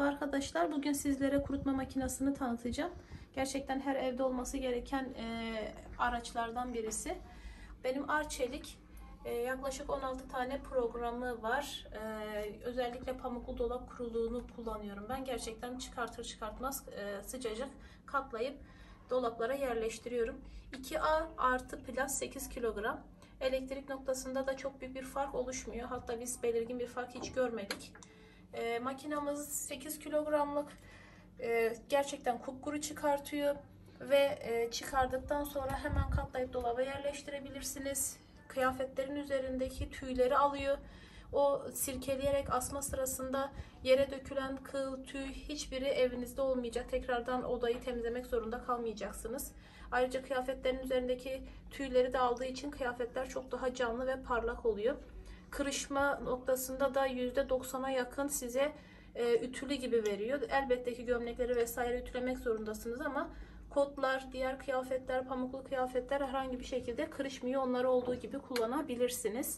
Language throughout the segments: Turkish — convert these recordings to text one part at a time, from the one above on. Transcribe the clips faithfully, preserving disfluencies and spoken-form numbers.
Merhaba arkadaşlar. Bugün sizlere kurutma makinesini tanıtacağım. Gerçekten her evde olması gereken e, araçlardan birisi. Benim Arçelik e, yaklaşık on altı tane programı var. E, özellikle pamuklu dolap kuruluğunu kullanıyorum. Ben gerçekten çıkartır çıkartmaz e, sıcacık katlayıp dolaplara yerleştiriyorum. iki A artı plus sekiz kilogram. Elektrik noktasında da çok büyük bir fark oluşmuyor. Hatta biz belirgin bir fark hiç görmedik. E, makinamız sekiz kilogramlık, e, gerçekten kupkuru çıkartıyor ve e, çıkardıktan sonra hemen katlayıp dolaba yerleştirebilirsiniz. Kıyafetlerin üzerindeki tüyleri alıyor. O sirkeleyerek asma sırasında yere dökülen kıl, tüy hiçbiri evinizde olmayacak. Tekrardan odayı temizlemek zorunda kalmayacaksınız. Ayrıca kıyafetlerin üzerindeki tüyleri de aldığı için kıyafetler çok daha canlı ve parlak oluyor. Kırışma noktasında da yüzde doksana yakın size e, ütülü gibi veriyor. Elbette ki gömlekleri vesaire ütülemek zorundasınız ama kotlar, diğer kıyafetler, pamuklu kıyafetler herhangi bir şekilde kırışmıyor. Onları olduğu gibi kullanabilirsiniz.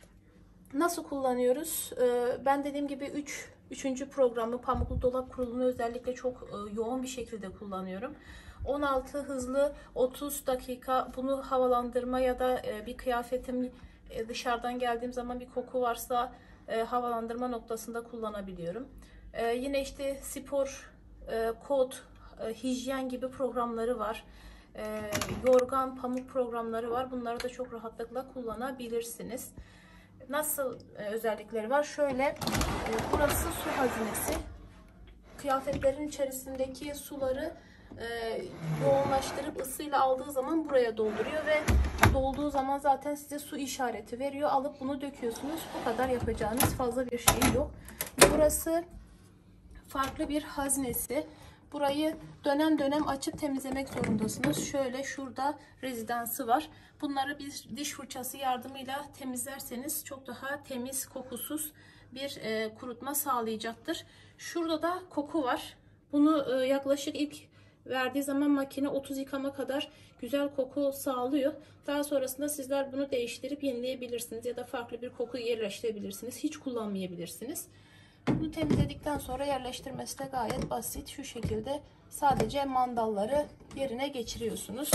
Nasıl kullanıyoruz? E, ben dediğim gibi üç üçüncü programı pamuklu dolap kurulumunu özellikle çok e, yoğun bir şekilde kullanıyorum. on altı hızlı otuz dakika bunu havalandırma ya da e, bir kıyafetim dışarıdan geldiğim zaman bir koku varsa e, havalandırma noktasında kullanabiliyorum. E, yine işte spor, e, kot, e, hijyen gibi programları var. E, yorgan, pamuk programları var. Bunları da çok rahatlıkla kullanabilirsiniz. Nasıl e, özellikleri var? Şöyle, e, burası su hazinesi. Kıyafetlerin içerisindeki suları e, yoğunlaştırıp ısıyla aldığı zaman buraya dolduruyor ve dolduğu zaman zaten size su işareti veriyor. Alıp bunu döküyorsunuz. Bu kadar yapacağınız fazla bir şey yok. Burası farklı bir haznesi. Burayı dönem dönem açıp temizlemek zorundasınız. Şöyle şurada rezidansı var. Bunları bir diş fırçası yardımıyla temizlerseniz çok daha temiz, kokusuz bir e, kurutma sağlayacaktır. Şurada da koku var. Bunu e, yaklaşık ilk verdiği zaman makine otuz yıkama kadar güzel koku sağlıyor. Daha sonrasında sizler bunu değiştirip yenileyebilirsiniz ya da farklı bir koku yerleştirebilirsiniz. Hiç kullanmayabilirsiniz. Bunu temizledikten sonra yerleştirmesi de gayet basit. Şu şekilde sadece mandalları yerine geçiriyorsunuz.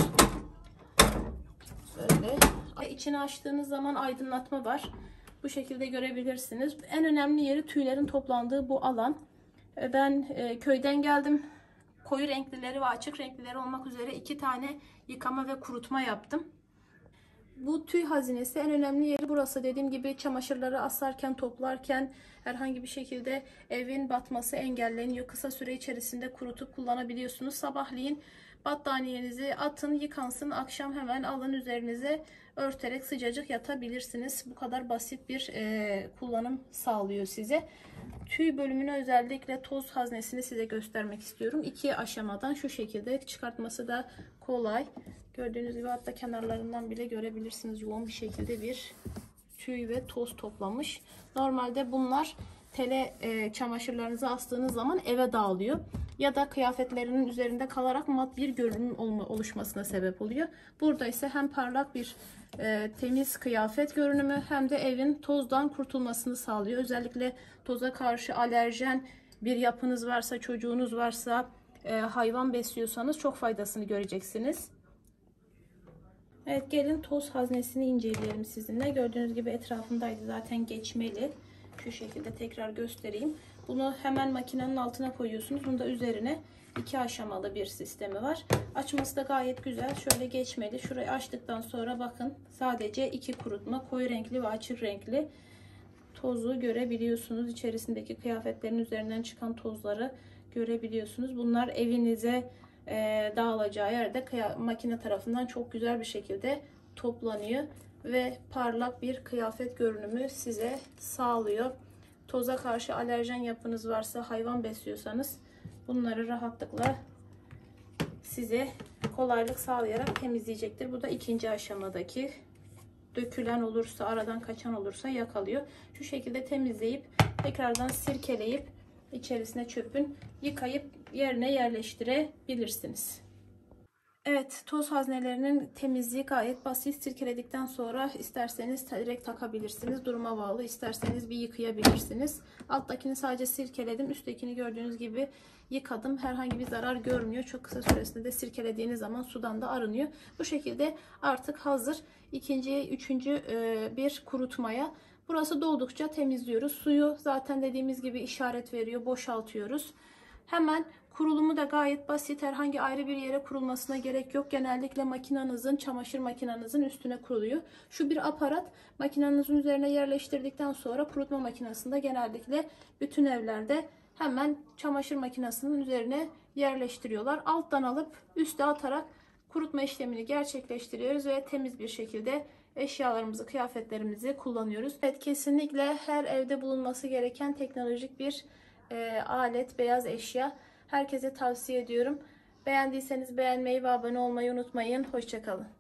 Böyle. İçini açtığınız zaman aydınlatma var. Bu şekilde görebilirsiniz. En önemli yeri tüylerin toplandığı bu alan. Ben e, köyden geldim. Koyu renklileri ve açık renklileri olmak üzere iki tane yıkama ve kurutma yaptım. Bu tüy hazinesi en önemli yeri burası. Dediğim gibi çamaşırları asarken, toplarken herhangi bir şekilde evin batması engelleniyor. Kısa süre içerisinde kurutup kullanabiliyorsunuz. Sabahleyin battaniyenizi atın, yıkansın. Akşam hemen alın üzerinize örterek sıcacık yatabilirsiniz. Bu kadar basit bir e, kullanım sağlıyor size. Tüy bölümünü özellikle toz haznesini size göstermek istiyorum. İki aşamadan şu şekilde çıkartması da kolay. Gördüğünüz gibi hatta kenarlarından bile görebilirsiniz. Yoğun bir şekilde bir tüy ve toz toplamış. Normalde bunlar tele e, çamaşırlarınızı astığınız zaman eve dağılıyor. Ya da kıyafetlerinin üzerinde kalarak mat bir görünüm oluşmasına sebep oluyor. Burada ise hem parlak bir e, temiz kıyafet görünümü hem de evin tozdan kurtulmasını sağlıyor. Özellikle toza karşı alerjen bir yapınız varsa, çocuğunuz varsa, e, hayvan besliyorsanız çok faydasını göreceksiniz. Evet, gelin toz haznesini inceleyelim sizinle. Gördüğünüz gibi etrafındaydı zaten geçmeli. Şu şekilde tekrar göstereyim. Bunu hemen makinenin altına koyuyorsunuz. Bunda üzerine iki aşamalı bir sistemi var. Açması da gayet güzel. Şöyle geçmeli. Şurayı açtıktan sonra bakın sadece iki kurutma, koyu renkli ve açık renkli tozu görebiliyorsunuz. İçerisindeki kıyafetlerin üzerinden çıkan tozları görebiliyorsunuz. Bunlar evinize e, dağılacağı yerde makine tarafından çok güzel bir şekilde toplanıyor ve parlak bir kıyafet görünümü size sağlıyor. Toza karşı alerjen yapınız varsa, hayvan besliyorsanız bunları rahatlıkla size kolaylık sağlayarak temizleyecektir. Bu da ikinci aşamadaki. Dökülen olursa, aradan kaçan olursa yakalıyor. Şu şekilde temizleyip tekrardan sirkeleyip içerisine çöpün yıkayıp yerine yerleştirebilirsiniz. Evet, toz haznelerinin temizliği gayet basit. Sirkeledikten sonra isterseniz direkt takabilirsiniz. Duruma bağlı. İsterseniz bir yıkayabilirsiniz. Alttakini sadece sirkeledim. Üsttekini gördüğünüz gibi yıkadım. Herhangi bir zarar görmüyor. Çok kısa süresinde de sirkelediğiniz zaman sudan da arınıyor. Bu şekilde artık hazır. İkinci, üçüncü bir kurutmaya. Burası doldukça temizliyoruz. Suyu zaten dediğimiz gibi işaret veriyor. Boşaltıyoruz. Hemen kurulumu da gayet basit. Herhangi ayrı bir yere kurulmasına gerek yok. Genellikle makinenizin, çamaşır makinenizin üstüne kuruluyor. Şu bir aparat, makinenizin üzerine yerleştirdikten sonra kurutma makinesinde genellikle bütün evlerde hemen çamaşır makinesinin üzerine yerleştiriyorlar. Alttan alıp üste atarak kurutma işlemini gerçekleştiriyoruz ve temiz bir şekilde eşyalarımızı, kıyafetlerimizi kullanıyoruz. Evet, kesinlikle her evde bulunması gereken teknolojik bir e, alet, beyaz eşya. Herkese tavsiye ediyorum. Beğendiyseniz beğenmeyi ve abone olmayı unutmayın. Hoşça kalın.